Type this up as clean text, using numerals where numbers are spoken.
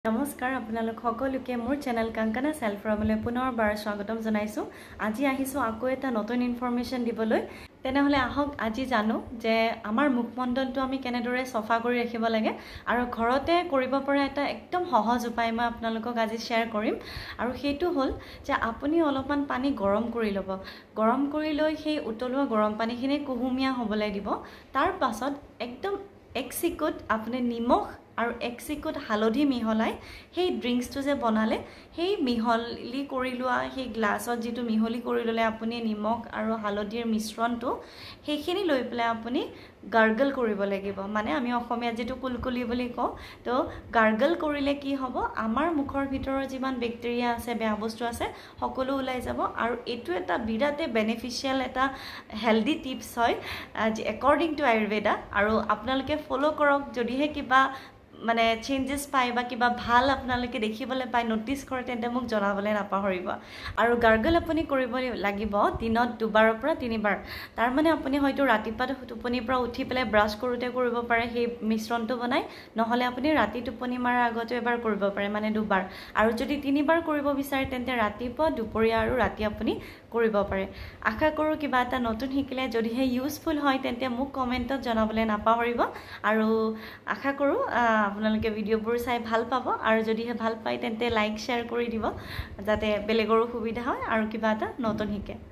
নমস্কাৰ আপোনালোক সকলোকে মোৰ চেনেল কাংকানা সেলফ ৰমলৈ পুনৰবাৰ স্বাগতম জনাইছো। আজি আহিছো আকৌ এটা নতুন ইনফৰমেশন দিবলৈ। তেনেহলে আহক আজি জানো যে আমাৰ মুখমণ্ডলটো আমি কেনেদৰে সফা কৰি ৰাখিব লাগে আৰু ঘৰতে কৰিব পৰা এটা একদম সহজ উপায় মই আপোনালোকক আজি শেয়াৰ কৰিম। আৰু সেইটো হ'ল যে আপুনি অলপমান পানী গৰম কৰি ল'ব। গৰম কৰি লৈ সেই উতলোৱা গৰম পানীখিনি কুহুমীয়া হ'বলৈ দিব। তাৰ পাছত একদম এক চিকুট আপুনি নিমখ আৰু এক চিকুট হালধি মিহলাই সেই ড্ৰিংকসটো যে বনালে সেই মিহলি কৰি লোৱা সেই গ্লাছত যেটো মিহলি কৰি ললে আপুনি নিমখ আৰু হালধিৰ মিশ্ৰণটো সেইখিনি লৈ পেলাই আপুনি গাৰ্গল কৰিব লাগিব। মানে আমি অসমীয়া যেটো কুলকুলি বুলি কওঁ। তো গাৰ্গল কৰিলে কি হ'ব, আমাৰ মুখৰ ভিতৰৰ যিমান বেক্টেৰিয়া আছে বেয়া বস্তু আছে সকলো ওলাই যাব। আৰু এটো এটা বিৰাটে বেনিফিশিয়াল এটা হেলদি টিপস হয় একৰ্ডিং টু আয়ুৰ্বেদা। আৰু আপোনালোকে ফলো কৰক। যদিহে কিবা মানে চেঞ্জেস পায় বা কিবা ভাল আপোনালোকে দেখিবলৈ পায় নোটিস কৰে তেন্তে মোক জনাবলৈ নাপাহৰিব। আৰু গাৰ্গল আপুনি কৰিব লাগিব দিনত দুবাৰৰ পৰা তিনিবাৰ। তাৰ মানে আপুনি হয়তো ৰাতিপুৱা টোপনিৰ পৰা উঠি পেলাই ব্ৰাছ কৰোতে কৰিব পাৰে সেই মিশ্ৰণটো বনাই, নহলে আপুনি ৰাতি টোপনি মাৰাৰ আগতে এবাৰ কৰিব পাৰে, মানে দুবাৰ। আৰু যদি তিনিবাৰ কৰিব বিচাৰে তেন্তে ৰাতিপুৱা দুপৰীয়া আৰু ৰাতি আপুনি কৰিব পাৰে। আশা কৰো কিবা এটা নতুন শিকিলে যদিহে ইউজফুল হয় তেন্তে মোক কমেন্টত জনাবলৈ নাপাহৰিব। আৰু আশা কৰো আপোনালোকে ভিডিঅ'বোৰ চাই ভাল পাব। আৰু যদিহে ভাল পায় তেন্তে লাইক শেয়াৰ কৰি দিব যাতে বেলেগৰো সুবিধা হয় আৰু কিবা এটা নতুন শিকে।